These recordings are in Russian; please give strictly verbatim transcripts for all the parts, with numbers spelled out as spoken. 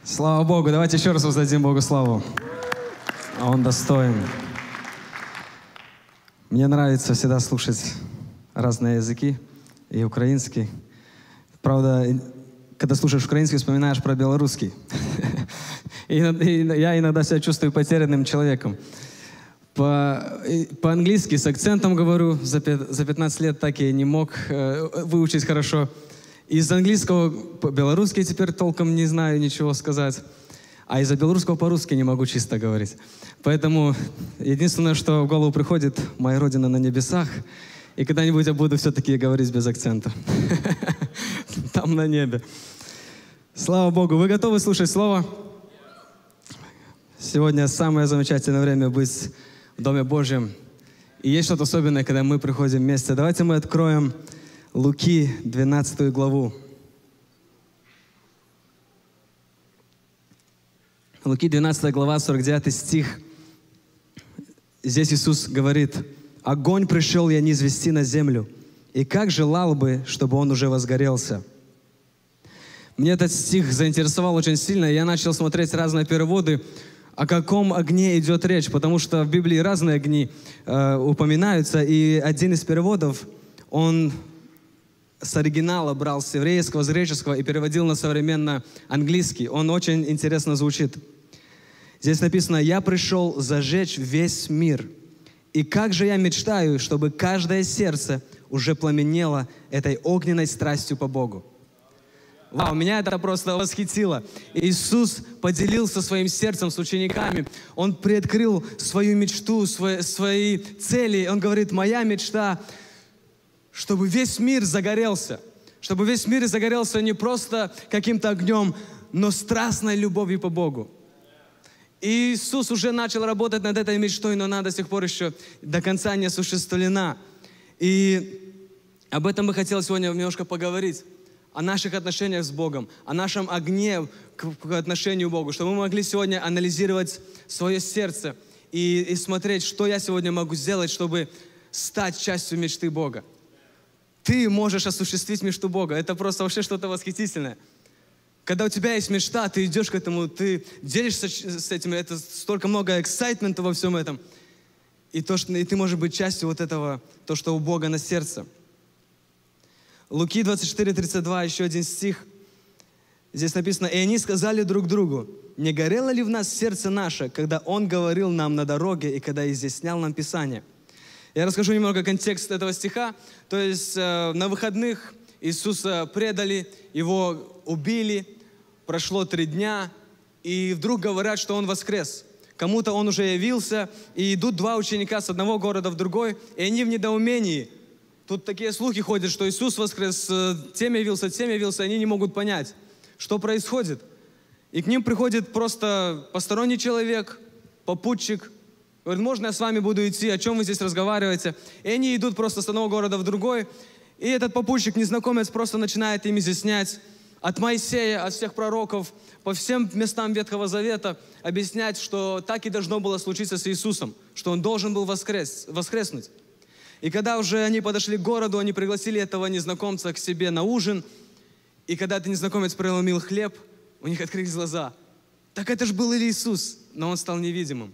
Слава Богу! Давайте еще раз воздадим Богу славу. Он достоин. Мне нравится всегда слушать разные языки, и украинский. Правда, когда слушаешь украинский, вспоминаешь про белорусский. И я иногда себя чувствую потерянным человеком. По, по-английски с акцентом говорю, за пятнадцать лет так и не мог выучить хорошо. Из английского по-белорусски теперь толком не знаю ничего сказать. А из-за белорусского по-русски не могу чисто говорить. Поэтому единственное, что в голову приходит, моя родина на небесах. И когда-нибудь я буду все-таки говорить без акцента. Там на небе. Слава Богу. Вы готовы слушать Слово? Сегодня самое замечательное время быть в Доме Божьем. И есть что-то особенное, когда мы приходим вместе. Давайте мы откроем Луки, двенадцатую главу. Луки, двенадцатая глава, сорок девятый стих. Здесь Иисус говорит: «Огонь пришел я низвести на землю, и как желал бы, чтобы он уже возгорелся». Мне этот стих заинтересовал очень сильно, и я начал смотреть разные переводы, о каком огне идет речь, потому что в Библии разные огни э, упоминаются, и один из переводов, он с оригинала брал с еврейского, с греческого и переводил на современно английский. Он очень интересно звучит. Здесь написано: «Я пришел зажечь весь мир, и как же я мечтаю, чтобы каждое сердце уже пламенело этой огненной страстью по Богу». Вау, меня это просто восхитило. Иисус поделился своим сердцем с учениками. Он приоткрыл свою мечту, свои, свои цели. Он говорит: «Моя мечта, чтобы весь мир загорелся, чтобы весь мир загорелся не просто каким-то огнем, но страстной любовью по Богу». И Иисус уже начал работать над этой мечтой, но она до сих пор еще до конца не осуществлена. И об этом бы хотел сегодня немножко поговорить. О наших отношениях с Богом, о нашем огне к, к отношению к Богу, чтобы мы могли сегодня анализировать свое сердце и, и смотреть, что я сегодня могу сделать, чтобы стать частью мечты Бога. Ты можешь осуществить мечту Бога. Это просто вообще что-то восхитительное. Когда у тебя есть мечта, ты идешь к этому, ты делишься с этим, это столько много эксайтмента во всем этом. И, то, что, и ты можешь быть частью вот этого, то, что у Бога на сердце. Луки двадцать четыре тридцать два, еще один стих. Здесь написано: «И они сказали друг другу: не горело ли в нас сердце наше, когда Он говорил нам на дороге и когда изъяснял нам Писание?» Я расскажу немного контекст этого стиха. То есть э, на выходных Иисуса предали, Его убили, прошло три дня, и вдруг говорят, что Он воскрес. Кому-то Он уже явился, и идут два ученика с одного города в другой, и они в недоумении. Тут такие слухи ходят, что Иисус воскрес, тем явился, тем явился, они не могут понять, что происходит. И к ним приходит просто посторонний человек, попутчик, говорит: можно я с вами буду идти, о чем вы здесь разговариваете? И они идут просто с одного города в другой, и этот попутчик, незнакомец, просто начинает им изъяснять от Моисея, от всех пророков, по всем местам Ветхого Завета, объяснять, что так и должно было случиться с Иисусом, что Он должен был воскрес, воскреснуть. И когда уже они подошли к городу, они пригласили этого незнакомца к себе на ужин. И когда этот незнакомец преломил хлеб, у них открылись глаза. Так это же был Иисус, но Он стал невидимым.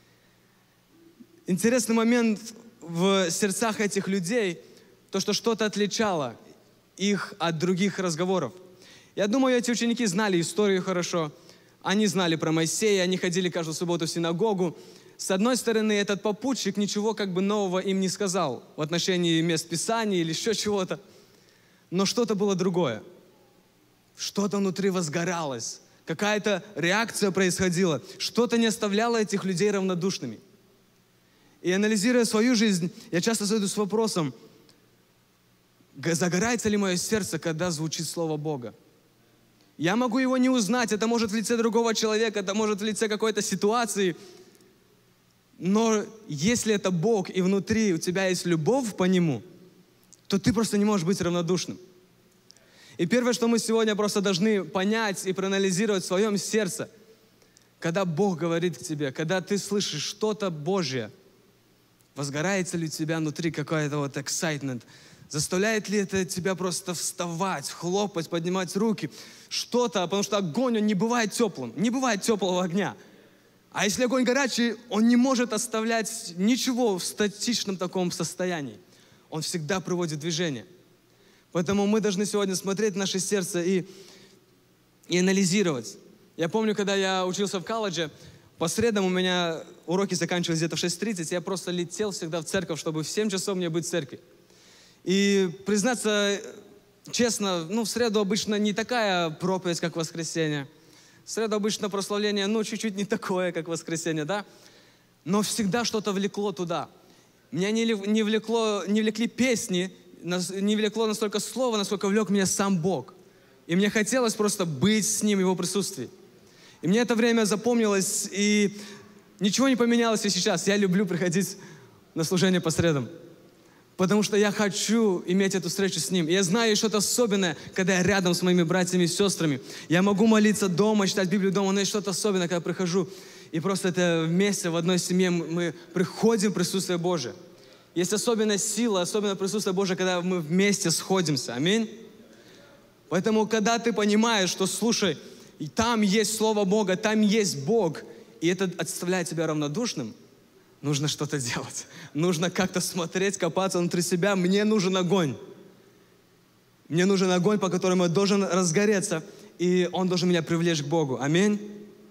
Интересный момент в сердцах этих людей, то, что что-то отличало их от других разговоров. Я думаю, эти ученики знали историю хорошо. Они знали про Моисея, они ходили каждую субботу в синагогу. С одной стороны, этот попутчик ничего как бы нового им не сказал в отношении мест Писания или еще чего-то. Но что-то было другое. Что-то внутри возгоралось. Какая-то реакция происходила. Что-то не оставляло этих людей равнодушными. И анализируя свою жизнь, я часто задаюсь вопросом: загорается ли мое сердце, когда звучит Слово Бога? Я могу его не узнать, это может в лице другого человека, это может в лице какой-то ситуации. Но если это Бог, и внутри у тебя есть любовь по Нему, то ты просто не можешь быть равнодушным. И первое, что мы сегодня просто должны понять и проанализировать в своем сердце, когда Бог говорит к тебе, когда ты слышишь что-то Божье, возгорается ли у тебя внутри какой-то вот excitement, Заставляет ли это тебя просто вставать, хлопать, поднимать руки? Что-то, потому что огонь, он не бывает теплым. Не бывает теплого огня. А если огонь горячий, он не может оставлять ничего в статичном таком состоянии. Он всегда приводит в движение. Поэтому мы должны сегодня смотреть в наше сердце и, и анализировать. Я помню, когда я учился в колледже, по средам у меня уроки заканчивались где-то в шесть тридцать, я просто летел всегда в церковь, чтобы в семь часов мне быть в церкви. И, признаться честно, ну, в среду обычно не такая проповедь, как в воскресенье. В среду обычно прославление, ну, чуть-чуть не такое, как в воскресенье, да? Но всегда что-то влекло туда. Меня не, не, влекло, не влекли песни, не влекло настолько слово, насколько влек меня сам Бог. И мне хотелось просто быть с Ним в Его присутствии. И мне это время запомнилось, и ничего не поменялось и сейчас. Я люблю приходить на служение по средам. Потому что я хочу иметь эту встречу с Ним. И я знаю что-то особенное, когда я рядом с моими братьями и сестрами. Я могу молиться дома, читать Библию дома, но есть что-то особенное, когда я прихожу. И просто это вместе в одной семье мы приходим в присутствие Божие. Есть особенная сила, особенное присутствие Божие, когда мы вместе сходимся. Аминь. Поэтому, когда ты понимаешь, что, слушай, там есть Слово Бога, там есть Бог, и это оставляет тебя равнодушным, нужно что-то делать. Нужно как-то смотреть, копаться внутри себя. Мне нужен огонь. Мне нужен огонь, по которому я должен разгореться, и он должен меня привлечь к Богу. Аминь.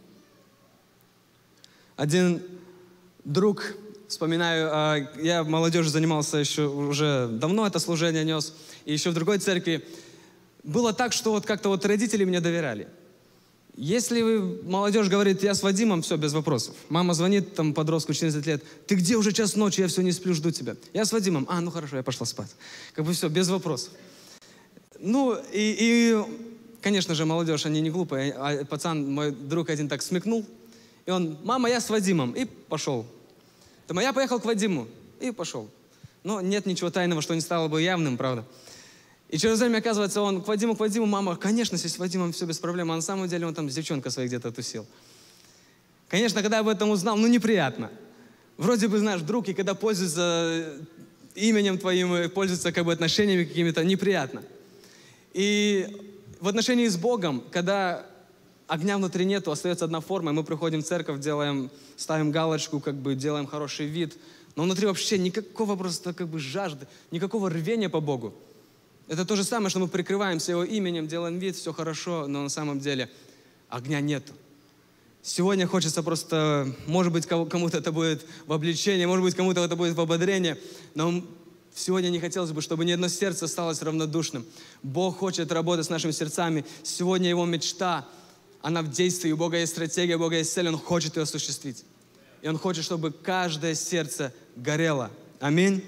Один друг, вспоминаю, я в молодежи занимался еще уже давно, это служение нес, и еще в другой церкви. Было так, что вот как-то вот родители мне доверяли. Если вы, молодежь говорит, я с Вадимом, все, без вопросов. Мама звонит, там, подростку четырнадцать лет, ты где, уже час ночи, я все не сплю, жду тебя. Я с Вадимом, а, ну хорошо, я пошла спать. Как бы все, без вопросов. Ну, и, и конечно же, молодежь, они не глупые, а пацан, мой друг один так смекнул, и он, мама, я с Вадимом, и пошел. Там, а я поехал к Вадиму, и пошел. Но нет ничего тайного, что не стало бы явным, правда. И через время, оказывается, он к Вадиму, к Вадиму, мама, конечно, если с Вадимом все без проблем, а на самом деле он там с девчонкой своей где-то тусил. Конечно, когда я об этом узнал, ну, неприятно. Вроде бы, знаешь, друг, и когда пользуется именем твоим, пользуется как бы отношениями какими-то, неприятно. И в отношении с Богом, когда огня внутри нету, остается одна форма, и мы приходим в церковь, делаем, ставим галочку, как бы делаем хороший вид, но внутри вообще никакого просто как бы жажды, никакого рвения по Богу. Это то же самое, что мы прикрываемся Его именем, делаем вид, все хорошо, но на самом деле огня нету. Сегодня хочется просто, может быть, кому-то это будет в обличение, может быть, кому-то это будет в ободрение, но сегодня не хотелось бы, чтобы ни одно сердце осталось равнодушным. Бог хочет работать с нашими сердцами. Сегодня Его мечта, она в действии. У Бога есть стратегия, у Бога есть цель, Он хочет ее осуществить. И Он хочет, чтобы каждое сердце горело. Аминь.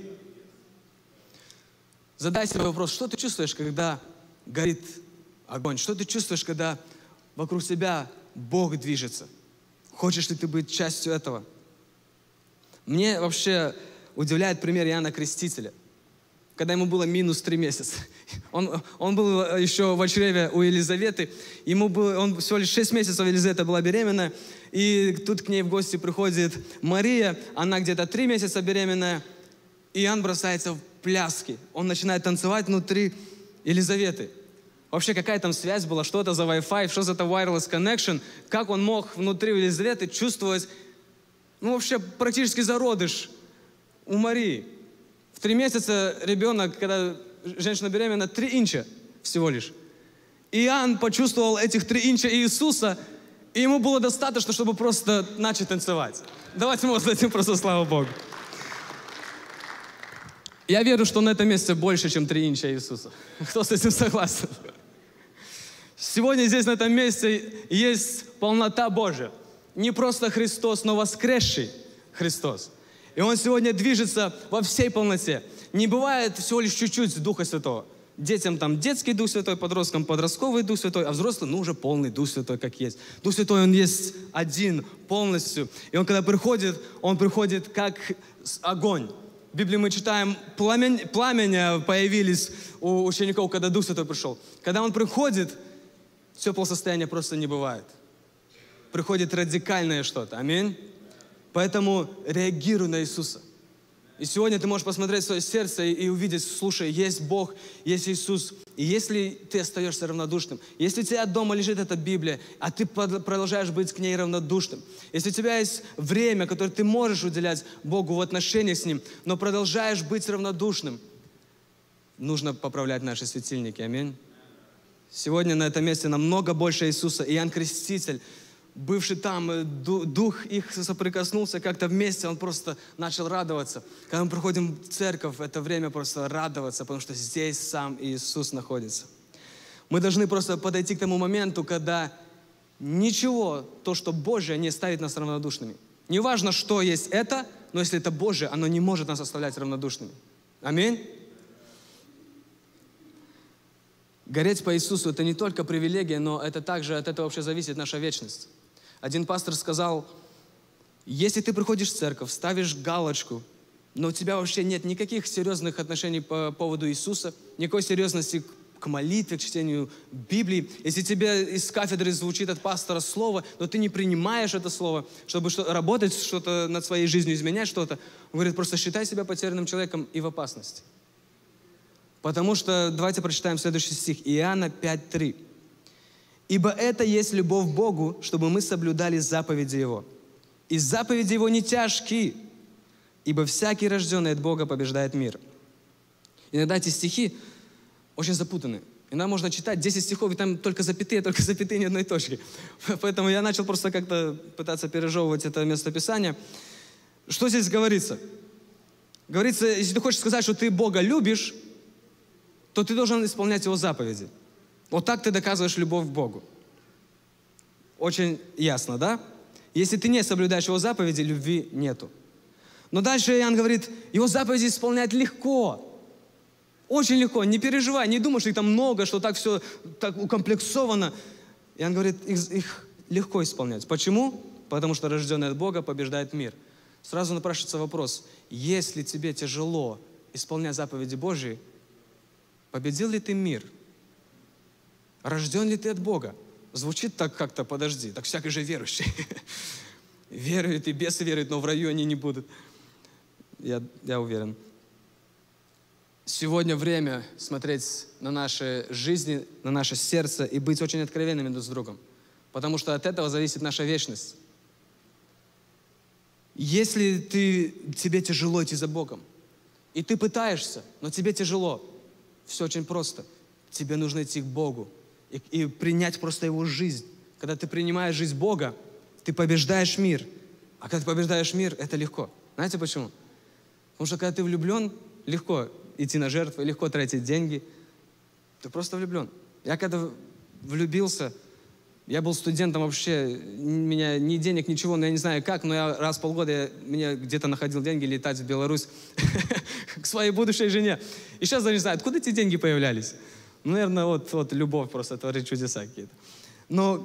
Задай себе вопрос, что ты чувствуешь, когда горит огонь? Что ты чувствуешь, когда вокруг тебя Бог движется? Хочешь ли ты быть частью этого? Мне вообще удивляет пример Иоанна Крестителя. Когда ему было минус три месяца. Он, он был еще в чреве у Елизаветы. Ему было, он всего лишь шесть месяцев, Елизавета была беременна. И тут к ней в гости приходит Мария. Она где-то три месяца беременная. И Иоанн бросается в пляски. Он начинает танцевать внутри Елизаветы. Вообще, какая там связь была? Что это за Wi-Fi? Что за это wireless connection? Как он мог внутри Елизаветы чувствовать, ну, вообще, практически зародыш у Марии? В три месяца ребенок, когда женщина беременна, три инча всего лишь. И Иоанн почувствовал этих три инча Иисуса, и ему было достаточно, чтобы просто начать танцевать. Давайте мы воздадим просто славу Богу. Я верю, что на этом месте больше, чем три инча Иисуса. Кто с этим согласен? Сегодня здесь, на этом месте, есть полнота Божия. Не просто Христос, но воскресший Христос. И Он сегодня движется во всей полноте. Не бывает всего лишь чуть-чуть Духа Святого. Детям там детский Дух Святой, подросткам подростковый Дух Святой, а взрослым, ну, уже полный Дух Святой, как есть. Дух Святой, Он есть один, полностью. И Он, когда приходит, Он приходит как огонь. В Библии мы читаем, пламень, пламя появились у учеников, когда Дух Святой пришел. Когда Он приходит, теплого состояния просто не бывает. Приходит радикальное что-то. Аминь. Поэтому реагируй на Иисуса. И сегодня ты можешь посмотреть в свое сердце и, и увидеть, слушай, есть Бог, есть Иисус. И если ты остаешься равнодушным, если у тебя дома лежит эта Библия, а ты под, продолжаешь быть к ней равнодушным, если у тебя есть время, которое ты можешь уделять Богу в отношениях с Ним, но продолжаешь быть равнодушным, нужно поправлять наши светильники. Аминь. Сегодня на этом месте намного больше Иисуса. Иоанн Креститель, бывший там, дух их соприкоснулся как-то вместе, он просто начал радоваться. Когда мы приходим в церковь, это время просто радоваться, потому что здесь сам Иисус находится. Мы должны просто подойти к тому моменту, когда ничего, то, что Божие, не ставит нас равнодушными. Не важно, что есть это, но если это Божие, оно не может нас оставлять равнодушными. Аминь. Гореть по Иисусу – это не только привилегия, но это также от этого вообще зависит наша вечность. Один пастор сказал, если ты приходишь в церковь, ставишь галочку, но у тебя вообще нет никаких серьезных отношений по поводу Иисуса, никакой серьезности к молитве, к чтению Библии. Если тебе из кафедры звучит от пастора слово, но ты не принимаешь это слово, чтобы что- работать что-то над своей жизнью, изменять что-то, он говорит, просто считай себя потерянным человеком и в опасности. Потому что, давайте прочитаем следующий стих, Иоанна пять три. «Ибо это есть любовь к Богу, чтобы мы соблюдали заповеди Его. И заповеди Его не тяжкие, ибо всякий, рожденный от Бога, побеждает мир». Иногда эти стихи очень запутаны. Иногда можно читать десять стихов, и там только запятые, только запятые, ни одной точки. Поэтому я начал просто как-то пытаться пережевывать это местописание. Что здесь говорится? Говорится, если ты хочешь сказать, что ты Бога любишь, то ты должен исполнять Его заповеди. Вот так ты доказываешь любовь к Богу. Очень ясно, да? Если ты не соблюдаешь Его заповеди, любви нету. Но дальше Иоанн говорит, Его заповеди исполнять легко. Очень легко. Не переживай, не думай, что их там много, что так все так укомплексовано. Иоанн говорит, их, их легко исполнять. Почему? Потому что рожденный от Бога побеждает мир. Сразу напрашивается вопрос, если тебе тяжело исполнять заповеди Божьи, победил ли ты мир? Рожден ли ты от Бога? Звучит так как-то, подожди, так всякий же верующий. Веруют и бесы веруют, но в раю они не будут. Я, я уверен. Сегодня время смотреть на наши жизни, на наше сердце и быть очень откровенными друг с другом. Потому что от этого зависит наша вечность. Если ты, тебе тяжело идти за Богом, и ты пытаешься, но тебе тяжело, все очень просто. Тебе нужно идти к Богу и, и принять просто Его жизнь. Когда ты принимаешь жизнь Бога, ты побеждаешь мир. А когда ты побеждаешь мир, это легко. Знаете почему? Потому что когда ты влюблен, легко идти на жертвы, легко тратить деньги. Ты просто влюблен. Я когда влюбился, я был студентом вообще, у меня ни денег, ничего, но я не знаю как, но я раз в полгода я, мне где-то находил деньги летать в Беларусь к своей будущей жене. И сейчас я не знаю, откуда эти деньги появлялись. Ну, наверное, вот, вот любовь просто творит чудеса какие-то. Но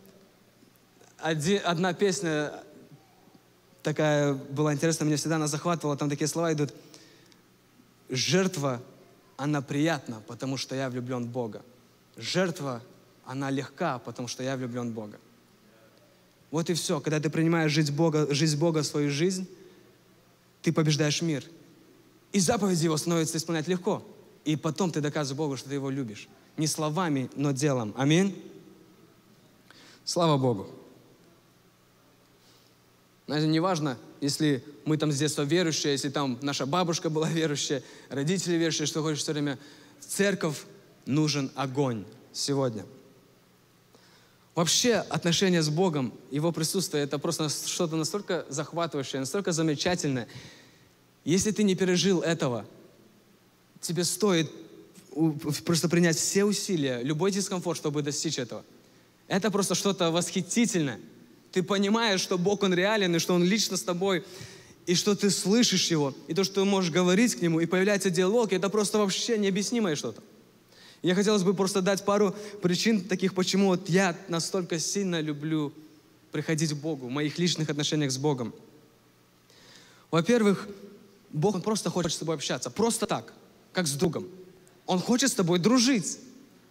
один, одна песня такая была интересная, меня всегда она захватывала, там такие слова идут. Жертва, она приятна, потому что я влюблен в Бога. Жертва, она легка, потому что я влюблен в Бога. Вот и все. Когда ты принимаешь жизнь Бога, жизнь Бога в свою жизнь, ты побеждаешь мир. И заповеди Его становится исполнять легко. И потом ты доказываешь Богу, что ты Его любишь. Не словами, но делом. Аминь. Слава Богу. Знаете, не важно, если мы там с детства верующие, если там наша бабушка была верующая, родители верующие, что ходишь все время в церковь, нужен огонь сегодня. Вообще отношения с Богом, Его присутствие, это просто что-то настолько захватывающее, настолько замечательное. Если ты не пережил этого, тебе стоит просто принять все усилия, любой дискомфорт, чтобы достичь этого. Это просто что-то восхитительное. Ты понимаешь, что Бог, Он реален, и что Он лично с тобой, и что ты слышишь Его, и то, что ты можешь говорить к Нему, и появляется диалог, и это просто вообще необъяснимое что-то. Мне хотелось бы просто дать пару причин таких, почему вот я настолько сильно люблю приходить к Богу, в моих личных отношениях с Богом. Во-первых, Бог, Он просто хочет с тобой общаться, просто так, как с другом. Он хочет с тобой дружить.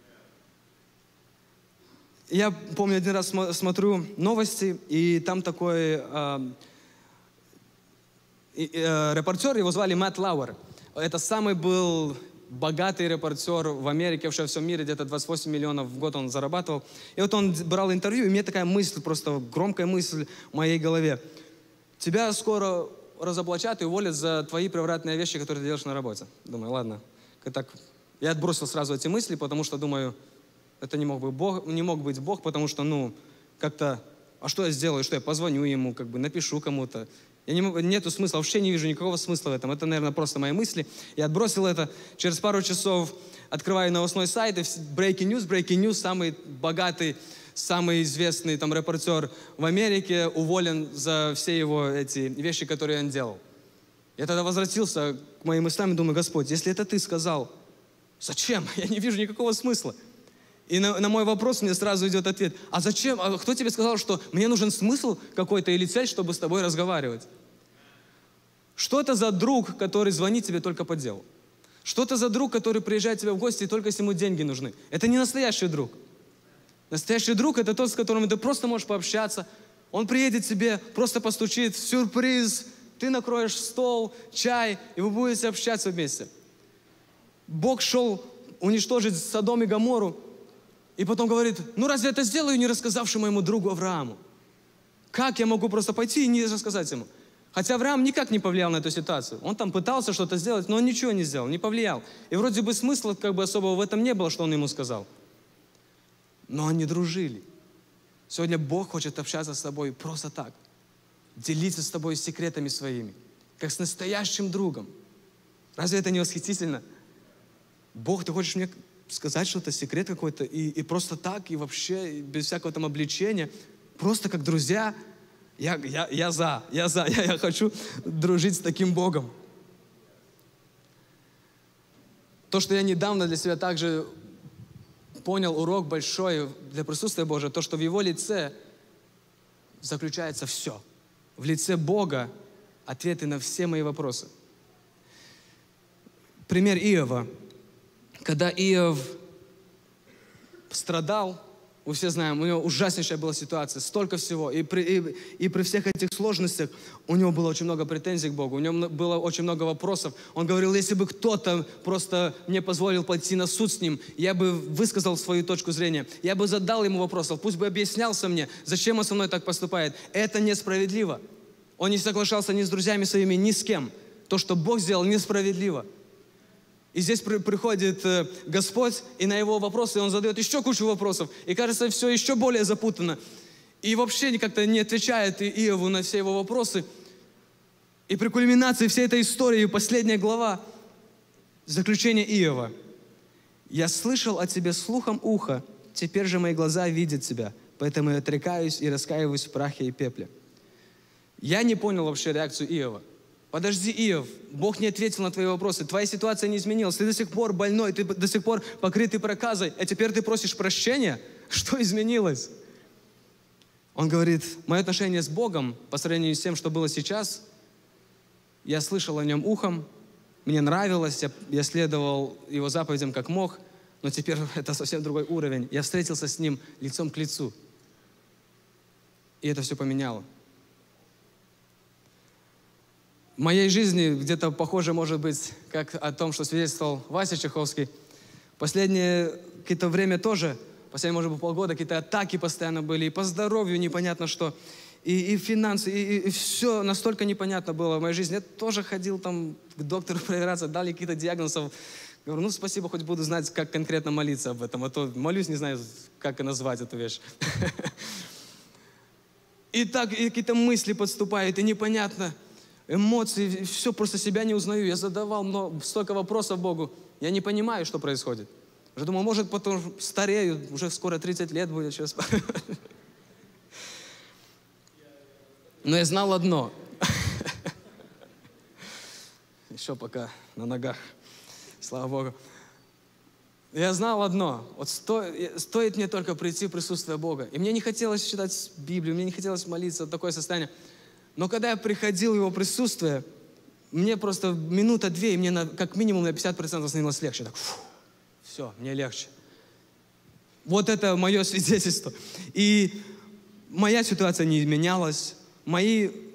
Я помню, один раз смотрю новости, и там такой э, И, э, репортер, его звали Мэтт Лауэр. Это самый был богатый репортер в Америке, вообще во всем мире, где-то двадцать восемь миллионов в год он зарабатывал. И вот он брал интервью, и мне такая мысль, просто громкая мысль в моей голове. Тебя скоро разоблачат и уволят за твои превратные вещи, которые ты делаешь на работе. Думаю, ладно. Так, я отбросил сразу эти мысли, потому что думаю, это не мог быть Бог, не мог быть Бог, потому что, ну, как-то, а что я сделаю, что я позвоню ему, как бы напишу кому-то. Я не могу, нету смысла, вообще не вижу никакого смысла в этом. Это, наверное, просто мои мысли. Я отбросил это. Через пару часов открываю новостной сайт, и Breaking News, Breaking News, самый богатый, самый известный там репортер в Америке уволен за все его эти вещи, которые он делал. Я тогда возвратился к моим мыслям и думаю, Господь, если это Ты сказал, зачем? Я не вижу никакого смысла. И на, на мой вопрос мне сразу идет ответ, а зачем? А кто тебе сказал, что мне нужен смысл какой-то или цель, чтобы с тобой разговаривать? Что это за друг, который звонит тебе только по делу? Что это за друг, который приезжает к тебе в гости, и только если ему деньги нужны? Это не настоящий друг. Настоящий друг – это тот, с которым ты просто можешь пообщаться. Он приедет к тебе, просто постучит, сюрприз, ты накроешь стол, чай, и вы будете общаться вместе. Бог шел уничтожить Содом и Гоморру, и потом говорит, ну разве это сделаю, не рассказавши моему другу Аврааму? Как я могу просто пойти и не рассказать ему? Хотя Авраам никак не повлиял на эту ситуацию. Он там пытался что-то сделать, но он ничего не сделал, не повлиял. И вроде бы смысла как бы особого в этом не было, что он ему сказал. Но они дружили. Сегодня Бог хочет общаться с тобой просто так. Делиться с тобой секретами своими. Как с настоящим другом. Разве это не восхитительно? Бог, ты хочешь мне сказать что-то, секрет какой-то, и, и просто так, и вообще, и без всякого там обличения, просто как друзья. Я, я, я за, я за, я, я хочу дружить с таким Богом. То, что я недавно для себя также понял, урок большой для присутствия Божия, то, что в Его лице заключается все. В лице Бога ответы на все мои вопросы. Пример Иова. Когда Иов страдал, мы все знаем, у него ужаснейшая была ситуация, столько всего. И при, и, и при всех этих сложностях у него было очень много претензий к Богу, у него было очень много вопросов. Он говорил, если бы кто-то просто мне позволил пойти на суд с ним, я бы высказал свою точку зрения, я бы задал ему вопросов, пусть бы объяснялся мне, зачем он со мной так поступает. Это несправедливо. Он не соглашался ни с друзьями своими, ни с кем. То, что Бог сделал, несправедливо. И здесь при, приходит э, Господь, и на его вопросы он задает еще кучу вопросов. И кажется, все еще более запутанно. И вообще как-то не отвечает Иову на все его вопросы. И при кульминации всей этой истории, последняя глава, заключение Иова. «Я слышал о тебе слухом уха, теперь же мои глаза видят тебя, поэтому я отрекаюсь и раскаиваюсь в прахе и пепле». Я не понял вообще реакцию Иова. Подожди, Иов, Бог не ответил на твои вопросы, твоя ситуация не изменилась, ты до сих пор больной, ты до сих пор покрытый проказой, а теперь ты просишь прощения? Что изменилось? Он говорит, мое отношение с Богом по сравнению с тем, что было сейчас, я слышал о нем ухом, мне нравилось, я, я следовал его заповедям как мог, но теперь это совсем другой уровень. Я встретился с ним лицом к лицу, и это все поменяло. В моей жизни где-то похоже, может быть, как о том, что свидетельствовал Вася Чеховский. Последнее какое-то время тоже, последние, может быть, полгода, какие-то атаки постоянно были, и по здоровью непонятно что, и, и финансы, и, и все настолько непонятно было в моей жизни. Я тоже ходил там к доктору проверяться, дали какие-то диагнозов. Говорю, ну, спасибо, хоть буду знать, как конкретно молиться об этом, а то молюсь, не знаю, как назвать эту вещь. И так какие-то мысли подступают, и непонятно. Эмоции, все, просто себя не узнаю. Я задавал много, столько вопросов Богу. Я не понимаю, что происходит. Я думал, может, потом старею, уже скоро тридцать лет будет сейчас. Но я знал одно. Еще пока на ногах, слава Богу. Я знал одно. Вот сто, стоит мне только прийти в присутствие Бога. И мне не хотелось читать Библию, мне не хотелось молиться, такое состояние. Но когда я приходил в Его присутствие, мне просто минута-две, и мне на, как минимум на пятьдесят процентов становилось легче. Так, фу, все, мне легче. Вот это мое свидетельство. И моя ситуация не изменялась, мои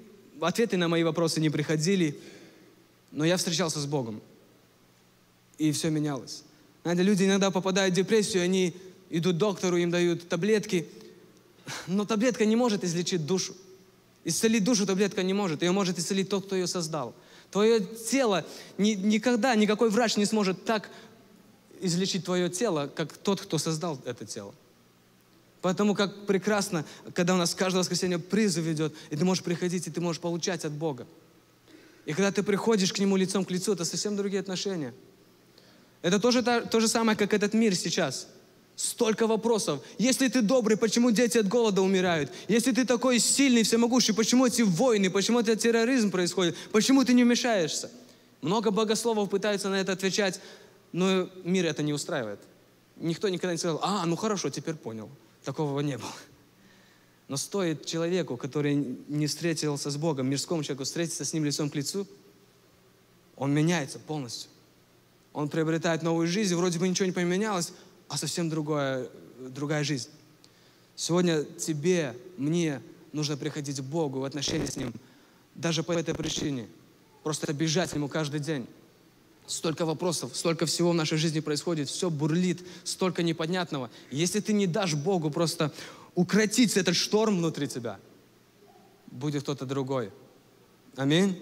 ответы на мои вопросы не приходили, но я встречался с Богом. И все менялось. Знаете, люди иногда попадают в депрессию, они идут к доктору, им дают таблетки, но таблетка не может излечить душу. Исцелить душу таблетка не может. Ее может исцелить тот, кто ее создал. Твое тело, ни, никогда никакой врач не сможет так излечить твое тело, как тот, кто создал это тело. Поэтому как прекрасно, когда у нас каждое воскресенье призыв идет, и ты можешь приходить, и ты можешь получать от Бога. И когда ты приходишь к Нему лицом к лицу, это совсем другие отношения. Это тоже то, то же самое, как этот мир сейчас. Столько вопросов. Если ты добрый, почему дети от голода умирают? Если ты такой сильный, всемогущий, почему эти войны, почему этот терроризм происходит? Почему ты не вмешаешься? Много богословов пытаются на это отвечать, но мир это не устраивает. Никто никогда не сказал: а, ну хорошо, теперь понял. Такого не было. Но стоит человеку, который не встретился с Богом, мирскому человеку, встретиться с Ним лицом к лицу, он меняется полностью. Он приобретает новую жизнь, вроде бы ничего не поменялось, а совсем другая, другая жизнь. Сегодня тебе, мне нужно приходить к Богу в отношении с Ним, даже по этой причине. Просто бежать к Нему каждый день. Столько вопросов, столько всего в нашей жизни происходит, все бурлит, столько непонятного. Если ты не дашь Богу просто укротить этот шторм внутри тебя, будет кто-то другой. Аминь.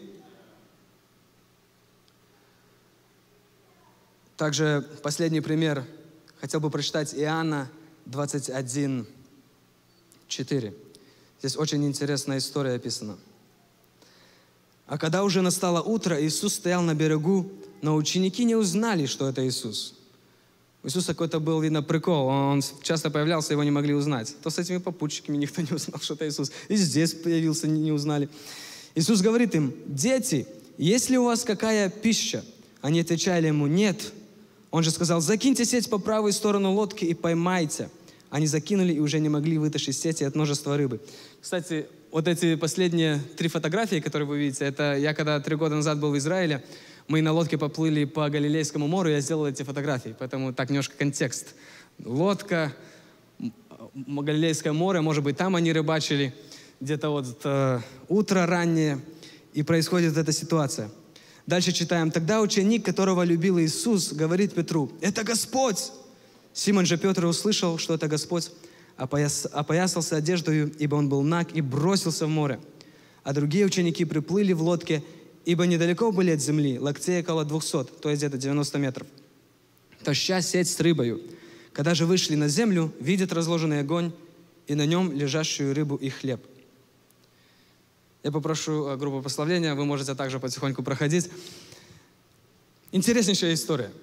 Также последний пример. Хотел бы прочитать Иоанна двадцать один, четыре. Здесь очень интересная история описана. «А когда уже настало утро, Иисус стоял на берегу, но ученики не узнали, что это Иисус». У Иисуса какой-то был, видно, прикол. Он часто появлялся, его не могли узнать. То с этими попутчиками никто не узнал, что это Иисус. И здесь появился, не узнали. Иисус говорит им: «Дети, есть ли у вас какая пища?» Они отвечали ему: «Нет». Он же сказал: «Закиньте сеть по правую сторону лодки и поймайте». Они закинули и уже не могли вытащить сети от множества рыбы. Кстати, вот эти последние три фотографии, которые вы видите, это я когда три года назад был в Израиле, мы на лодке поплыли по Галилейскому морю, я сделал эти фотографии, поэтому так немножко контекст. Лодка, Галилейское море, может быть, там они рыбачили, где-то вот э, утро раннее, и происходит эта ситуация. Дальше читаем. «Тогда ученик, которого любил Иисус, говорит Петру: „Это Господь!“ Симон же Петр услышал, что это Господь, опояс, опоясался одеждою, ибо он был наг, и бросился в море. А другие ученики приплыли в лодке, ибо недалеко были от земли, локтей около двухсот, то есть где-то девяносто метров, таща сеть с рыбою. Когда же вышли на землю, видят разложенный огонь, и на нем лежащую рыбу и хлеб». Я попрошу группу прославления, вы можете также потихоньку проходить. Интереснейшая история.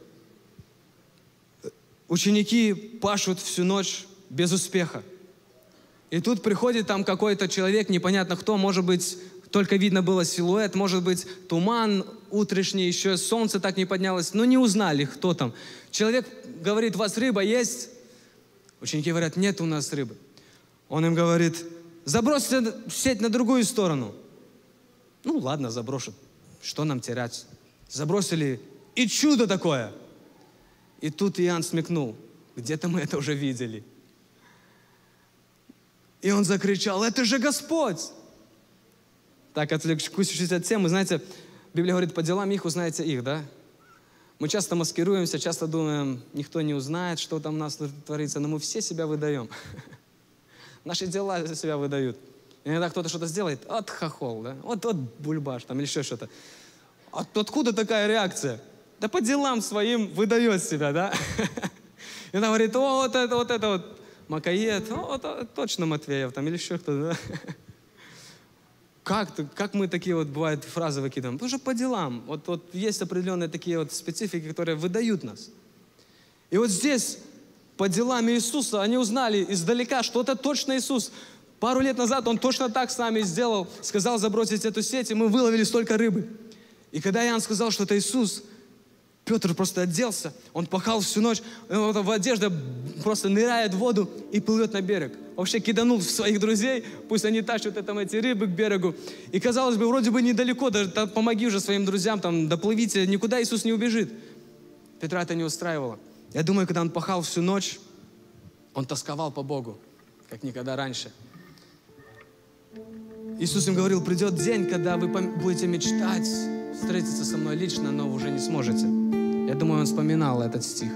Ученики пашут всю ночь без успеха. И тут приходит там какой-то человек, непонятно кто, может быть, только видно было силуэт, может быть, туман утрешний, еще солнце так не поднялось, но не узнали, кто там. Человек говорит: «У вас рыба есть?» Ученики говорят: «Нет у нас рыбы». Он им говорит: «Забросьте сеть на другую сторону». Ну ладно, заброшу. Что нам терять? Забросили, и чудо такое. И тут Иоанн смекнул: где-то мы это уже видели. И он закричал: «Это же Господь!» Так, отвлекусь чуть-чуть от темы. Знаете, Библия говорит: по делам их узнаете их, да? Мы часто маскируемся, часто думаем, никто не узнает, что там у нас творится, но мы все себя выдаем. Наши дела за себя выдают. Иногда кто-то что-то сделает, от хохол, да? Вот, вот бульбаш там или еще что-то. От, откуда такая реакция? Да по делам своим выдает себя, да? И она говорит: о, вот это, вот это вот Макаед, о, вот, точно Матвеев там или еще кто-то, да? Как, как мы такие вот, бывают, фразы выкидываем? Потому что по делам. Вот, вот есть определенные такие вот специфики, которые выдают нас. И вот здесь по делам Иисуса они узнали издалека, что это точно Иисус. Пару лет назад Он точно так с нами сделал, сказал забросить эту сеть, и мы выловили столько рыбы. И когда Иоанн сказал, что это Иисус, Петр просто оделся, он пахал всю ночь, в одежде просто ныряет в воду и плывет на берег. Вообще киданул своих друзей, пусть они тащат там эти рыбы к берегу. И казалось бы, вроде бы недалеко, даже да, помоги уже своим друзьям, там, доплывите, никуда Иисус не убежит. Петра это не устраивало. Я думаю, когда он пахал всю ночь, он тосковал по Богу, как никогда раньше. Иисус им говорил, придет день, когда вы будете мечтать встретиться со мной лично, но уже не сможете. Я думаю, он вспоминал этот стих.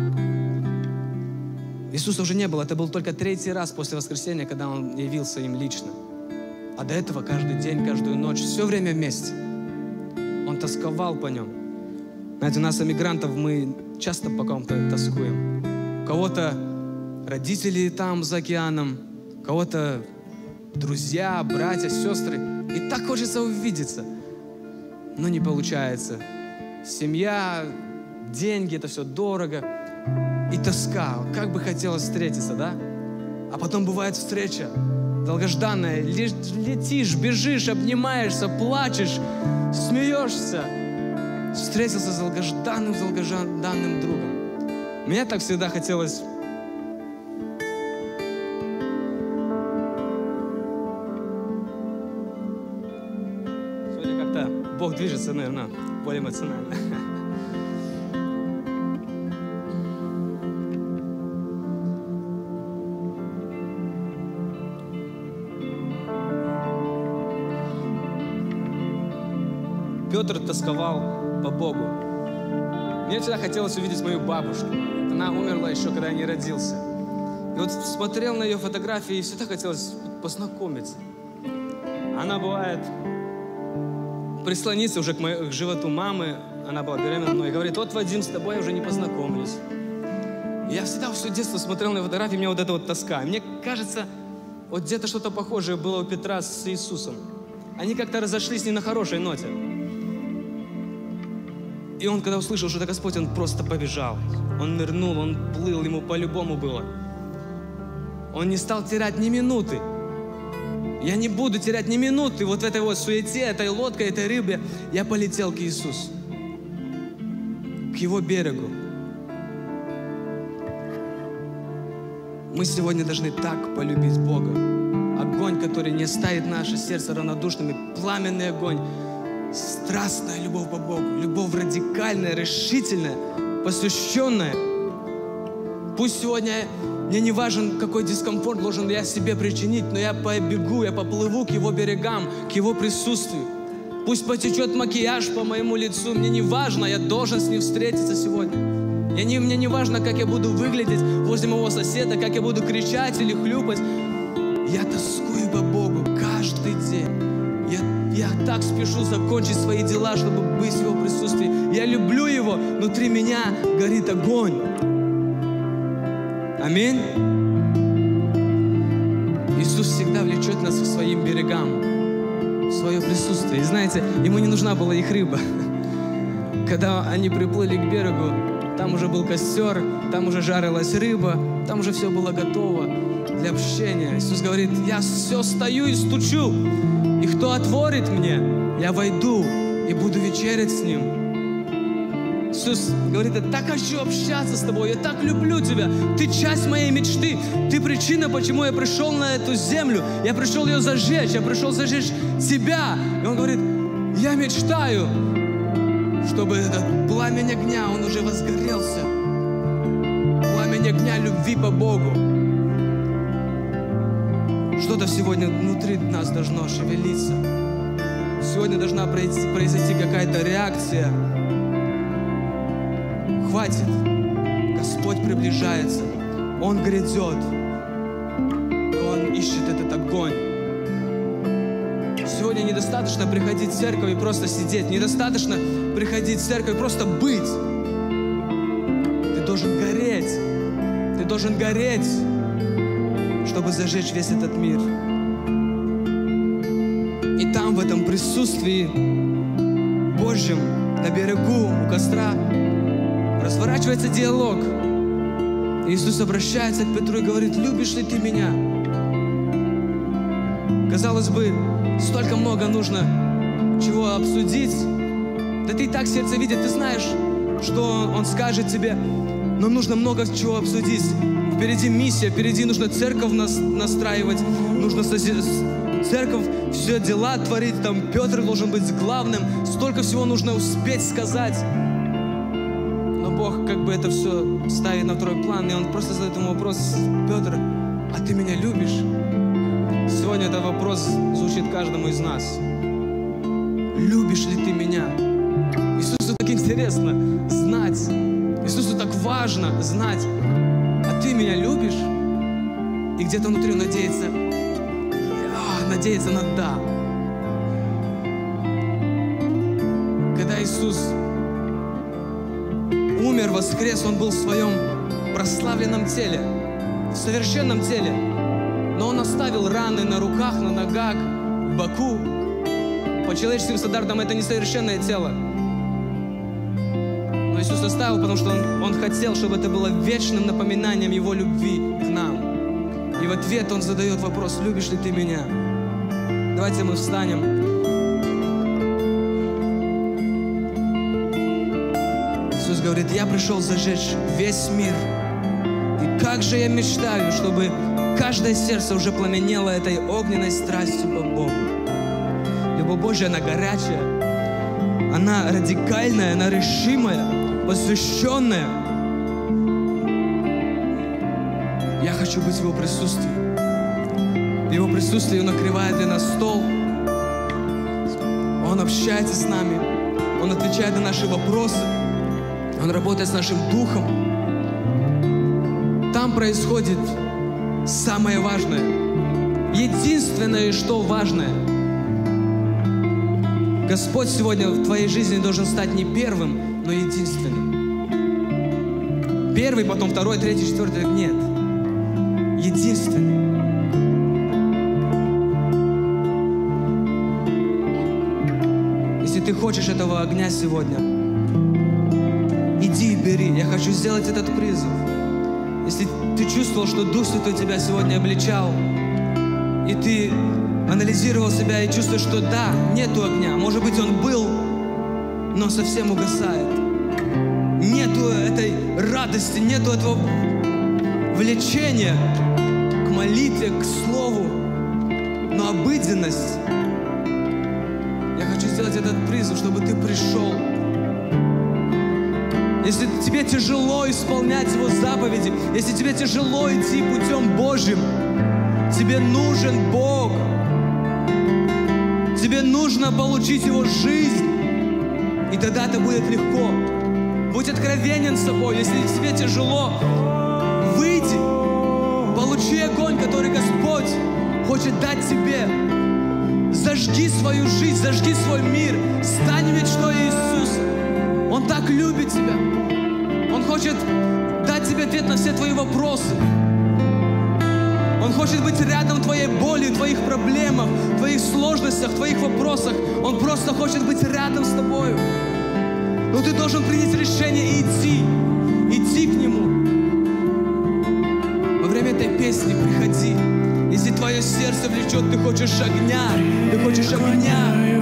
Иисуса уже не было, это был только третий раз после воскресения, когда Он явился им лично. А до этого каждый день, каждую ночь, все время вместе. Он тосковал по Нем. Знаете, у нас, эмигрантов, мы часто по кому-то тоскуем. У кого-то родители там за океаном, у кого-то друзья, братья, сестры. И так хочется увидеться, но не получается. Семья, деньги, это все дорого. И тоска, как бы хотелось встретиться, да? А потом бывает встреча долгожданная. Летишь, бежишь, обнимаешься, плачешь, смеешься. Встретился с долгожданным, долгожданным другом. Мне так всегда хотелось... Сегодня как-то Бог движется, наверное, более эмоционально. Петр тосковал по Богу. Мне всегда хотелось увидеть мою бабушку. Она умерла еще, когда я не родился. И вот смотрел на ее фотографии, и всегда хотелось познакомиться. Она бывает прислонится уже к, моему, к животу мамы. Она была беременна мной и говорит, вот, Вадим, с тобой я уже не познакомлюсь. И я всегда все детство смотрел на фотографии, у меня вот эта вот тоска. И мне кажется, вот где-то что-то похожее было у Петра с Иисусом. Они как-то разошлись не на хорошей ноте. И он, когда услышал, что это Господь, он просто побежал. Он нырнул, он плыл, ему по-любому было. Он не стал терять ни минуты. Я не буду терять ни минуты вот в этой вот суете, этой лодкой, этой рыбе. Я полетел к Иисусу, к Его берегу. Мы сегодня должны так полюбить Бога. Огонь, который не оставит наше сердце равнодушными, пламенный огонь. Страстная любовь по Богу, любовь радикальная, решительная, посвященная. Пусть сегодня мне не важен, какой дискомфорт должен я себе причинить, но я побегу, я поплыву к Его берегам, к Его присутствию. Пусть потечет макияж по моему лицу, мне не важно, я должен с Ним встретиться сегодня. Я не, мне не важно, как я буду выглядеть возле моего соседа, как я буду кричать или хлюпать. Я тоскую по Богу каждый день. Я, я так спешу закончить свои дела, чтобы быть в Его присутствии. Я люблю Его, внутри меня горит огонь. Аминь. Иисус всегда влечет нас к своим берегам, в свое присутствие. И знаете, Ему не нужна была их рыба. Когда они приплыли к берегу, там уже был костер, там уже жарилась рыба, там уже все было готово для общения. Иисус говорит, я все стою и стучу, и кто отворит мне, я войду и буду вечерять с Ним. Иисус говорит, я так хочу общаться с тобой, я так люблю тебя, ты часть моей мечты, ты причина, почему я пришел на эту землю, я пришел ее зажечь, я пришел зажечь тебя. И Он говорит, я мечтаю, чтобы этот пламень огня, он уже возгорелся. Пламень огня любви по Богу. Что-то сегодня внутри нас должно шевелиться. Сегодня должна произойти какая-то реакция. Хватит. Господь приближается. Он грядет. И Он ищет этот огонь. Сегодня недостаточно приходить в церковь и просто сидеть. Недостаточно приходить в церковь и просто быть. Ты должен гореть. Ты должен гореть, чтобы зажечь весь этот мир. И там, в этом присутствии Божьем, на берегу, у костра, разворачивается диалог. Иисус обращается к Петру и говорит, любишь ли ты меня? Казалось бы, столько много нужно чего обсудить. Да ты и так сердце видит, ты знаешь, что Он скажет тебе, но нужно много чего обсудить. Впереди миссия, впереди нужно церковь нас, настраивать, нужно церковь, все дела творить, там Петр должен быть главным, столько всего нужно успеть сказать. Но Бог как бы это все ставит на второй план, и Он просто задает ему вопрос, Петр, а ты меня любишь? Сегодня этот вопрос звучит каждому из нас. Любишь ли ты меня? Иисусу так интересно знать. Иисусу так важно знать. А ты меня любишь? И где-то внутри он надеется, а, надеется на да. Когда Иисус умер, воскрес, Он был в своем прославленном теле, в совершенном теле. Но Он оставил раны на руках, на ногах, в боку. По человеческим стандартам это несовершенное тело. Но Иисус оставил, потому что Он, Он хотел, чтобы это было вечным напоминанием Его любви к нам. И в ответ Он задает вопрос: любишь ли ты меня? Давайте мы встанем. Иисус говорит: я пришел зажечь весь мир. И как же я мечтаю, чтобы каждое сердце уже пламенело этой огненной страстью по Богу. Любовь Божья, она горячая, она радикальная, она решимая, посвященная. Я хочу быть в Его присутствии. В Его присутствии Он накрывает для нас стол. Он общается с нами. Он отвечает на наши вопросы. Он работает с нашим духом. Там происходит самое важное. Единственное, что важное. Господь сегодня в твоей жизни должен стать не первым, но единственным. Первый, потом второй, третий, четвертый. Нет. Единственный. Если ты хочешь этого огня сегодня, иди и бери. Я хочу сделать этот призыв. Если ты чувствовал, что Дух Святой тебя сегодня обличал, и ты анализировал себя и чувствуешь, что да, нету огня. Может быть, он был, но совсем угасает. Нету этой радости, нету этого влечения к молитве, к Слову, но обыденность. Я хочу сделать этот призыв, чтобы ты пришел. Если тебе тяжело исполнять Его заповеди, если тебе тяжело идти путем Божьим, тебе нужен Бог. Тебе нужно получить Его жизнь, и тогда это будет легко. Будь откровенен с собой. Если тебе тяжело, выйди, получи огонь, который Господь хочет дать тебе. Зажги свою жизнь, зажги свой мир, стань мечтой Иисуса. Он так любит тебя. Он хочет дать тебе ответ на все твои вопросы. Он хочет быть рядом в твоей боли, в твоих проблемах, в твоих сложностях, в твоих вопросах. Он просто хочет быть рядом с тобой. Но ты должен принять решение и идти, идти к Нему. Во время этой песни приходи. Если твое сердце влечет, ты хочешь огня, ты хочешь огня.